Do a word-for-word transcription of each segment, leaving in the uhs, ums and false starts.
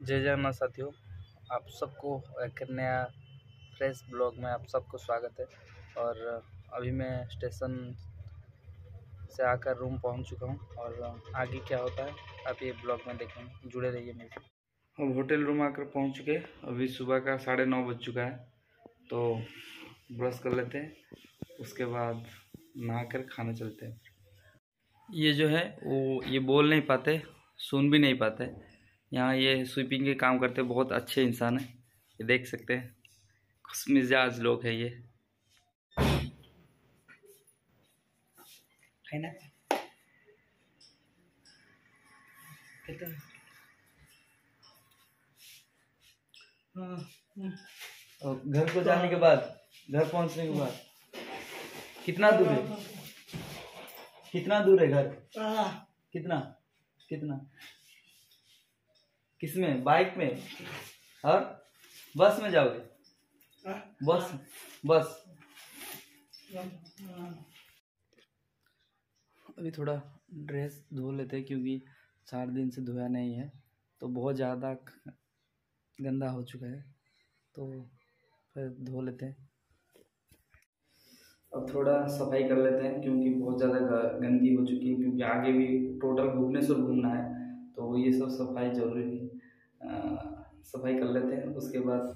जय जगन्नाथ साथियों, आप सबको एक नया फ्रेश ब्लॉग में आप सबको स्वागत है। और अभी मैं स्टेशन से आकर रूम पहुंच चुका हूं और आगे क्या होता है आप ये ब्लॉग में देखेंगे, जुड़े रहिए मेरे साथ। अब होटल रूम आकर पहुंच चुके, अभी सुबह का साढ़े नौ बज चुका है। तो ब्रश कर लेते हैं, उसके बाद नहा कर खाना चलते हैं। ये जो है वो ये बोल नहीं पाते, सुन भी नहीं पाते। यहाँ ये स्वीपिंग के काम करते, बहुत अच्छे इंसान है। ये देख सकते हैं, खुश मिजाज लोग है ये, है ना। और घर को जाने के बाद, घर पहुंचने के बाद कितना दूर है, कितना दूर है घर, कितना कितना किसमें, बाइक में और बस में जाओगे? बस बस अभी थोड़ा ड्रेस धो लेते हैं क्योंकि चार दिन से धोया नहीं है, तो बहुत ज़्यादा गंदा हो चुका है, तो फिर धो लेते हैं। अब थोड़ा सफाई कर लेते हैं क्योंकि बहुत ज़्यादा गंदी हो चुकी है, क्योंकि आगे भी टोटल भुवनेश्वर घूमना है, तो ये सब सफाई जरूरी है। सफाई कर लेते हैं, उसके बाद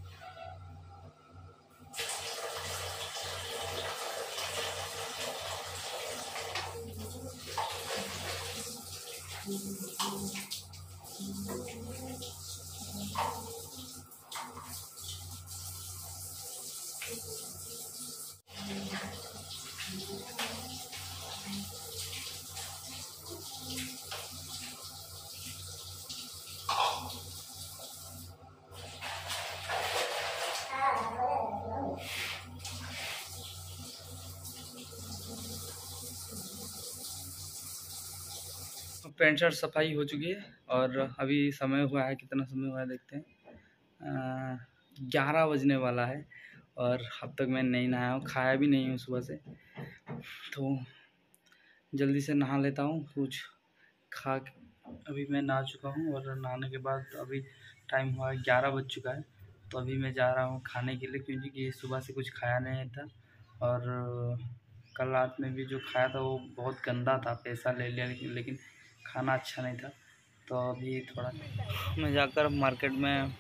पैंट शर्ट सफाई हो चुकी है और अभी समय हुआ है, कितना समय हुआ है देखते हैं, ग्यारह बजने वाला है और अब तक मैं नहीं नहाया हूँ, खाया भी नहीं हूँ सुबह से। तो जल्दी से नहा लेता हूँ, कुछ खा के अभी मैं नहा चुका हूँ और नहाने के बाद अभी टाइम हुआ है ग्यारह बज चुका है। तो अभी मैं जा रहा हूँ खाने के लिए, क्योंकि सुबह से कुछ खाया नहीं था और कल रात में भी जो खाया था वो बहुत गंदा था, पैसा ले लिया लेकिन लेकिन खाना अच्छा नहीं था। तो अभी थोड़ा मैं जाकर मार्केट में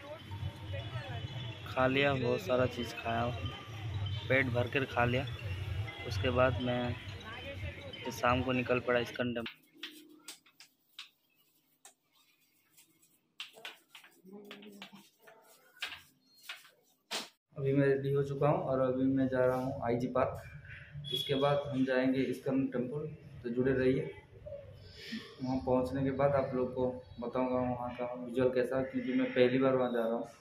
खा लिया, बहुत सारा चीज़ खाया, पेट भर कर खा लिया। उसके बाद मैं शाम को निकल पड़ा स्कंदम। अभी मैं रेडी हो चुका हूँ और अभी मैं जा रहा हूँ आईजी पार्क। उसके बाद हम जाएंगे इस्कॉन टेम्पल, तो जुड़े रहिए। वहाँ पहुँचने के बाद आप लोग को बताऊंगा वहाँ का विजुअल कैसा, क्योंकि मैं पहली बार वहाँ जा रहा हूँ।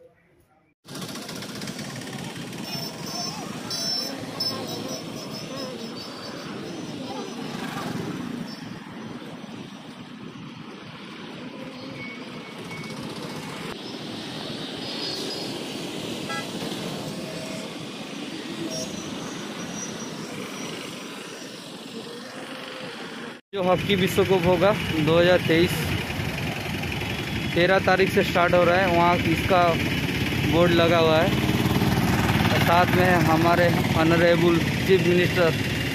जो हॉकी विश्व कप होगा दो हज़ार तेईस तेरह तारीख से स्टार्ट हो रहा है, वहाँ इसका बोर्ड लगा हुआ है और साथ में हमारे honourable chief minister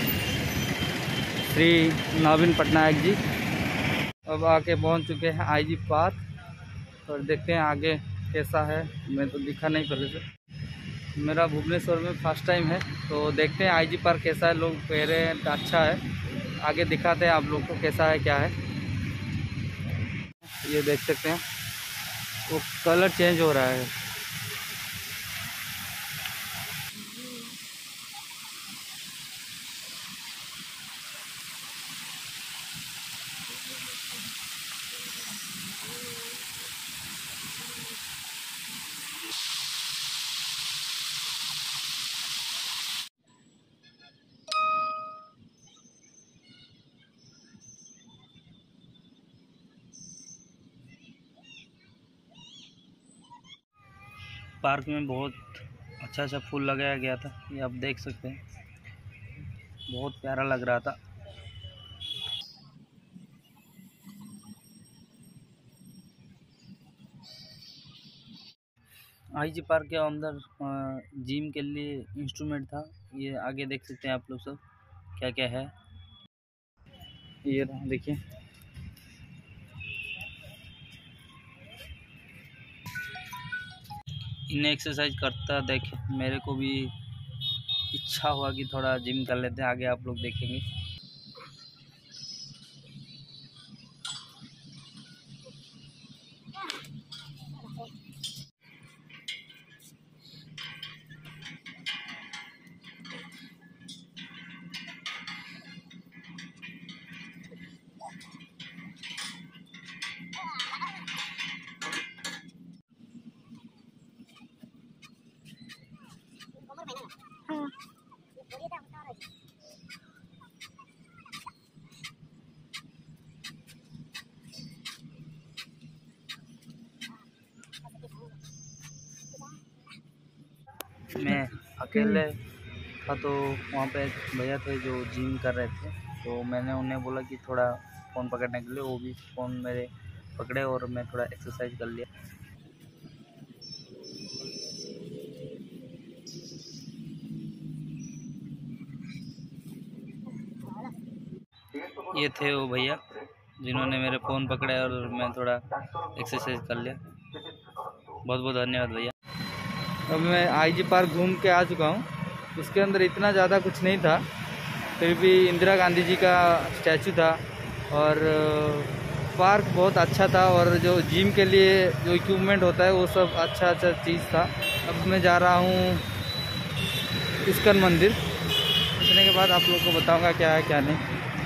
Shri Naveen Patnaik ji अब आके पहुँच चुके हैं आईजी पार्क। और देखते हैं आगे कैसा है, मैं तो दिखा नहीं पहले से, मेरा भुवनेश्वर में फर्स्ट टाइम है, तो देखते हैं आईजी पार्क कैसा है। लोग कह रहे हैं अच्छा है, आगे दिखाते हैं आप लोग को कैसा है क्या है। ये देख सकते हैं वो कलर चेंज हो रहा है। पार्क में बहुत अच्छा अच्छा फूल लगाया गया था, ये आप देख सकते हैं, बहुत प्यारा लग रहा था। आईजी पार्क के अंदर जिम के लिए इंस्ट्रूमेंट था। ये आगे देख सकते हैं आप लोग सब क्या क्या है। ये देखिए, इन्हें एक्सरसाइज करता देख मेरे को भी इच्छा हुआ कि थोड़ा जिम कर लेते हैं। आगे आप लोग देखेंगे। मैं अकेले था तो वहाँ पे भैया थे जो जिम कर रहे थे, तो मैंने उन्हें बोला कि थोड़ा फ़ोन पकड़ने के लिए। वो भी फ़ोन मेरे पकड़े और मैं थोड़ा एक्सरसाइज कर लिया। ये थे वो भैया जिन्होंने मेरे फ़ोन पकड़े और मैं थोड़ा एक्सरसाइज कर लिया। बहुत बहुत धन्यवाद भैया। अब मैं आईजी पार्क घूम के आ चुका हूँ। उसके अंदर इतना ज़्यादा कुछ नहीं था, फिर भी इंदिरा गांधी जी का स्टैचू था और पार्क बहुत अच्छा था। और जो जिम के लिए जो इक्विपमेंट होता है वो सब अच्छा अच्छा चीज़ था। अब मैं जा रहा हूँ इस्कॉन मंदिर। पहुँचने के बाद आप लोग को बताऊँगा क्या है क्या नहीं।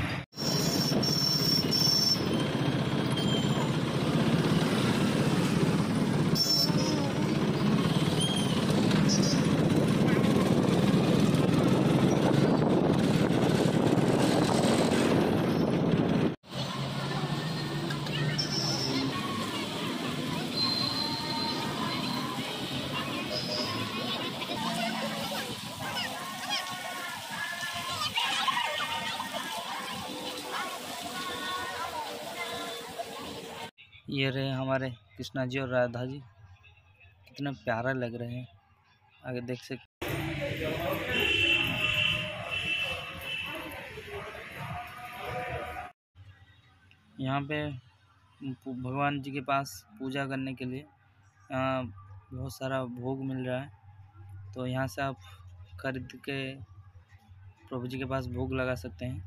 ये रहे हमारे कृष्णा जी और राधा जी, कितना प्यारा लग रहे हैं। आगे देख सकते। यहाँ पे भगवान जी के पास पूजा करने के लिए यहाँ बहुत सारा भोग मिल रहा है, तो यहाँ से आप खरीद के प्रभु जी के पास भोग लगा सकते हैं।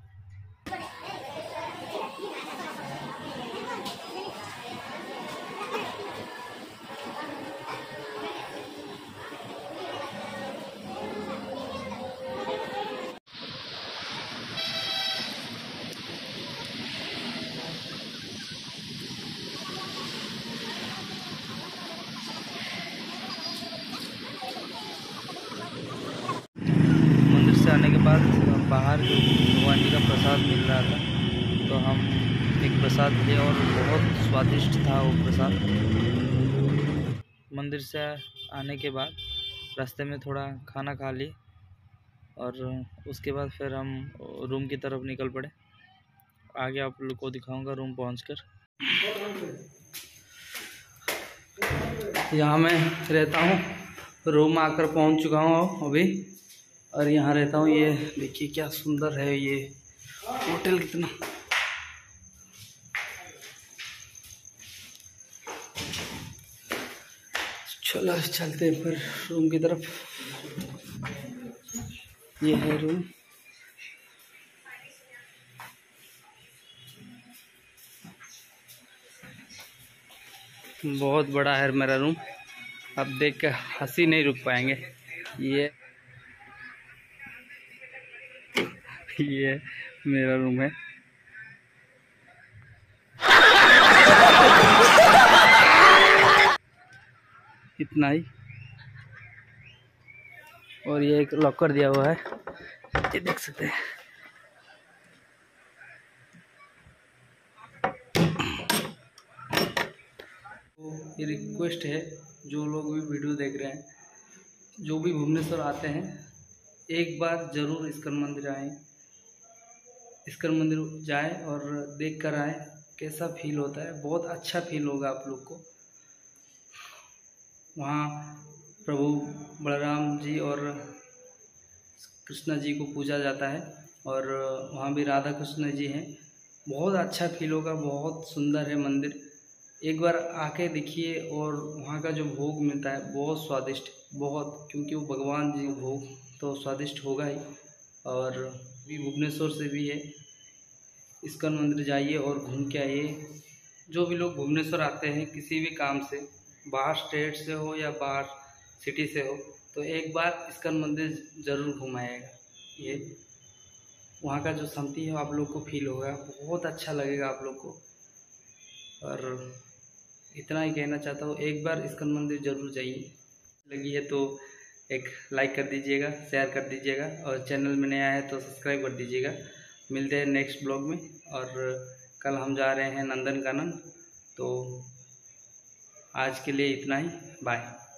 आने के बाद बाहर जो भगवान जी का प्रसाद मिल रहा था, तो हम एक प्रसाद लिए और बहुत स्वादिष्ट था वो प्रसाद। मंदिर से आने के बाद रास्ते में थोड़ा खाना खा लिए और उसके बाद फिर हम रूम की तरफ निकल पड़े। आगे आप लोग को दिखाऊंगा रूम पहुंचकर। यहाँ मैं रहता हूँ, रूम आकर पहुँच चुका हूँ अभी और यहाँ रहता हूँ। ये देखिए क्या सुंदर है ये होटल, कितना चलो चलते हैं फिर रूम की तरफ। ये है रूम। बहुत बड़ा है मेरा रूम, अब देख के हंसी नहीं रुक पाएंगे। ये ये मेरा रूम है। इतना ही। और ये एक लॉकर दिया हुआ है, ये देख सकते हैं। ये रिक्वेस्ट है, जो लोग भी वीडियो देख रहे हैं, जो भी भुवनेश्वर आते हैं, एक बार ज़रूर इस्कॉन मंदिर आएँ। इस्कॉन मंदिर जाएं और देख कर आएँ, कैसा फील होता है। बहुत अच्छा फील होगा आप लोग को। वहाँ प्रभु बलराम जी और कृष्ण जी को पूजा जाता है और वहाँ भी राधा कृष्ण जी हैं। बहुत अच्छा फील होगा, बहुत सुंदर है मंदिर। एक बार आके देखिए। और वहाँ का जो भोग मिलता है बहुत स्वादिष्ट, बहुत, क्योंकि वो भगवान जी का भोग तो स्वादिष्ट होगा ही। और भी भुवनेश्वर से भी है, इस्कॉन मंदिर जाइए और घूम के आइए। जो भी लोग भुवनेश्वर आते हैं किसी भी काम से, बाहर स्टेट से हो या बाहर सिटी से हो, तो एक बार इस्कॉन मंदिर ज़रूर घुमाएगा। ये वहाँ का जो शांति है आप लोग को फील होगा, बहुत अच्छा लगेगा आप लोग को। और इतना ही कहना चाहता हूँ, एक बार इस्कॉन मंदिर ज़रूर जाइए। लगी है तो एक लाइक कर दीजिएगा, शेयर कर दीजिएगा, और चैनल में नया है तो सब्सक्राइब कर दीजिएगा। मिलते हैं नेक्स्ट ब्लॉग में। और कल हम जा रहे हैं नंदनकानन। तो आज के लिए इतना ही, बाय।